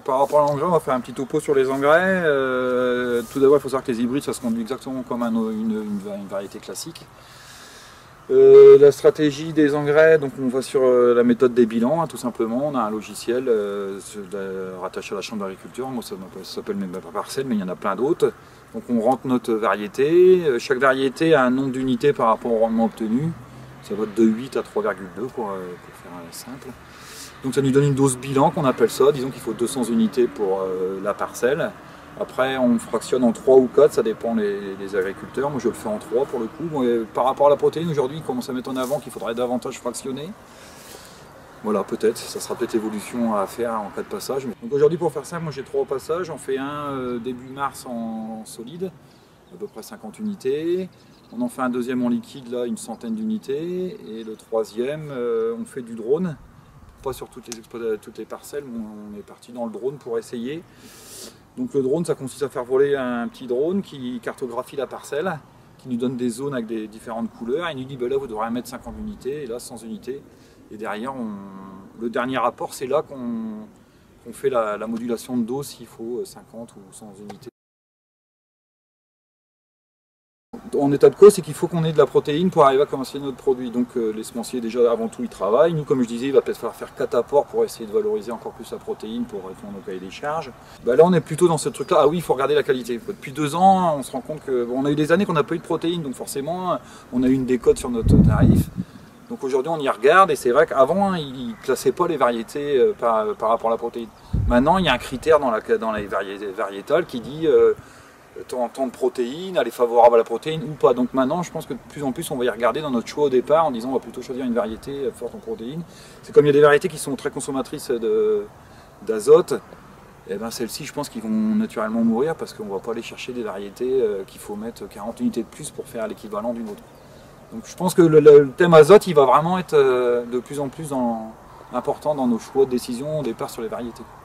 par rapport à l'engrais, on va faire un petit topo sur les engrais. Tout d'abord, il faut savoir que les hybrides, ça se conduit exactement comme une variété classique. La stratégie des engrais, donc on va sur la méthode des bilans, hein, tout simplement. On a un logiciel rattaché à la chambre d'agriculture. Moi, ça s'appelle même pas parcelle, mais il y en a plein d'autres. Donc on rentre notre variété. Chaque variété a un nombre d'unités par rapport au rendement obtenu. Ça va de 8 à 3,2 pour faire simple. Donc ça nous donne une dose bilan qu'on appelle ça. Disons qu'il faut 200 unités pour la parcelle. Après on fractionne en 3 ou 4, ça dépend les agriculteurs. Moi je le fais en 3 pour le coup. Moi, par rapport à la protéine, aujourd'hui, ils commencent à mettre en avant qu'il faudrait davantage fractionner. Voilà, peut-être, ça sera peut-être l'évolution à faire en cas de passage. Donc aujourd'hui, pour faire ça, moi j'ai 3 passages. On fait un début mars en solide, à peu près 50 unités. On en fait un deuxième en liquide, là, une centaine d'unités. Et le troisième, on fait du drone. Pas sur toutes les parcelles, mais on est parti dans le drone pour essayer. Donc le drone, ça consiste à faire voler un petit drone qui cartographie la parcelle, qui nous donne des zones avec des différentes couleurs. Et il nous dit, ben là, vous devrez mettre 50 unités, et là, 100 unités. Et derrière, le dernier rapport, c'est là qu'on fait la modulation de dose s'il faut 50 ou 100 unités. En état de cause, c'est qu'il faut qu'on ait de la protéine pour arriver à commercialiser notre produit. Donc les semenciers, déjà avant tout, ils travaillent. Nous, comme je disais, il va peut-être falloir faire 4 apports pour essayer de valoriser encore plus la protéine pour répondre au cahier des charges. Là, on est plutôt dans ce truc-là. Ah oui, il faut regarder la qualité. Depuis 2 ans, on se rend compte qu'on a eu des années qu'on n'a pas eu de protéines, donc forcément, on a eu une décote sur notre tarif. Donc aujourd'hui, on y regarde, et c'est vrai qu'avant, ils ne classaient pas les variétés par rapport à la protéine. Maintenant, il y a un critère dans les variétales qui dit tant de protéines, elle est favorable à la protéine ou pas. Donc maintenant, je pense que de plus en plus, on va y regarder dans notre choix au départ en disant on va plutôt choisir une variété forte en protéines. C'est comme il y a des variétés qui sont très consommatrices d'azote, et ben celles-ci, je pense qu'ils vont naturellement mourir parce qu'on ne va pas aller chercher des variétés qu'il faut mettre 40 unités de plus pour faire l'équivalent d'une autre. Donc je pense que le thème azote, il va vraiment être de plus en plus important dans nos choix de décision au départ sur les variétés.